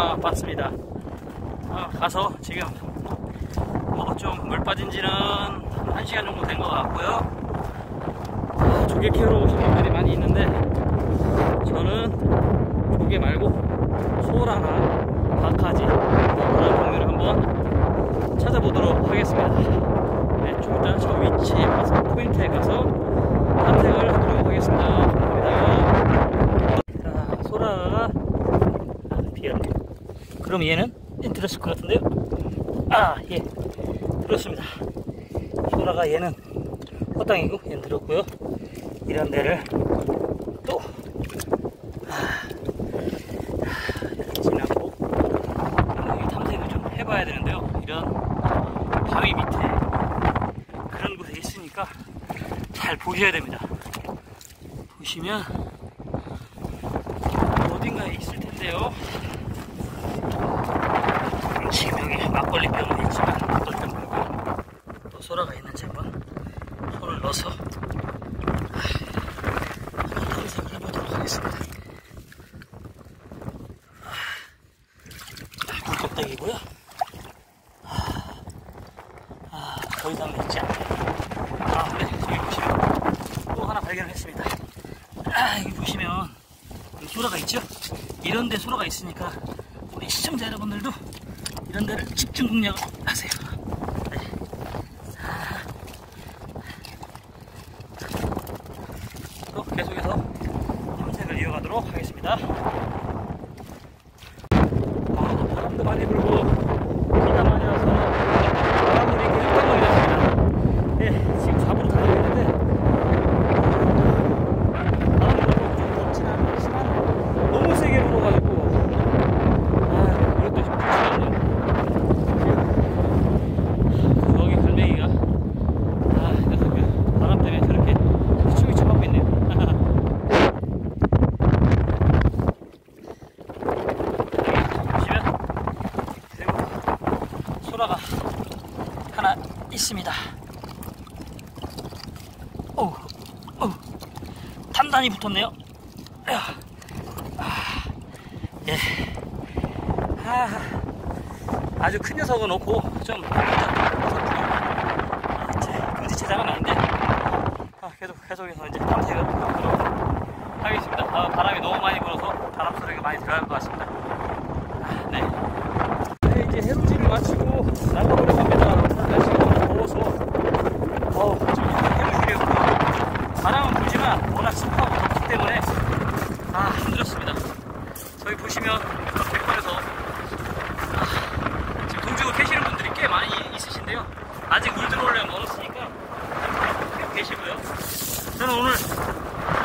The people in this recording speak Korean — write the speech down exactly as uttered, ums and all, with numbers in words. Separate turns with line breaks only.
아, 봤습니다. 아, 가서 지금 뭐 좀 물 빠진 지는 한 시간 정도 된 것 같고요. 아, 조개 키우러 오신 분들이 많이 있는데 저는 조개 말고 소라나 박하지 그런 종류를 한번 찾아보도록 하겠습니다. 네, 좀 이따 저 위치에 가서 포인트에 가서 탐색을 하도록 하겠습니다. 감사합니다. 자, 소라가 비어. 그럼 얘는 인트레스트 것 같은데요? 아, 예, 들었습니다. 소라가 얘는 허당이고 얘는 들었고요. 이런 데를 또 아, 이렇게 지나고 여기 탐색을 좀 해봐야 되는데요. 이런 바위 밑에 그런 곳에 있으니까 잘 보셔야 됩니다. 보시면 어딘가에 있을 텐데요. 지금 여기 막걸리병은 있지만 막걸리병 말고 또 소라가 있는지 한번 손을 넣어서 한번 탐색을 해보도록 하겠습니다. 굴껍데기고요. 아, 더 이상 있지 않네요. 아, 네, 여기 보시면 또 하나 발견을 했습니다. 아, 여기 보시면 소라가 있죠? 이런 데 소라가 있으니까 우리 시청자 여러분들도 이런 데를 집중 공략을 하세요. 네. 아. 또 계속해서 탐색을 이어가도록 하겠습니다. 아, 바람도 많이 불고 비가 많이 와서 바람물이 계속 땡거리 났습니다. 네, 지금 잡으러 다니고 있는데 바람이 불고 좀 덥진 않지만 너무 세게 불어가지고 아, 이것도 좀 불치겠네요. 저기 갈매기가 아, 녀석들 바람 때문에 저렇게 휘청휘청 하고 있네요. 보시면 그리고 소라가 하나 있습니다. 어우, 어우, 단단히 붙었네요. 아, 예. 아, 아주 큰 녀석은 없고 좀 금지체장은 아닌데 아, 계속 계속해서 이제 탐색을 하도록 하겠습니다. 아, 바람이 너무 많이 불어서 바람 소리가 많이 들어갈 것 같습니다. 아, 네. 네, 이제 해루질을 마치고 나가보려고 합니다. 날씨가 너무 더워서 어, 지금 해루질이었고 바람은 불지만 워낙 습하고 덥기 때문에 아, 힘들었습니다. 저기 보시면 백번에서 아, 지금 돈 주고 계시는 분들이 꽤 많이 있으신데요. 아직 물 들어오려면 멀었으니까 꽤 계시고요. 저는 오늘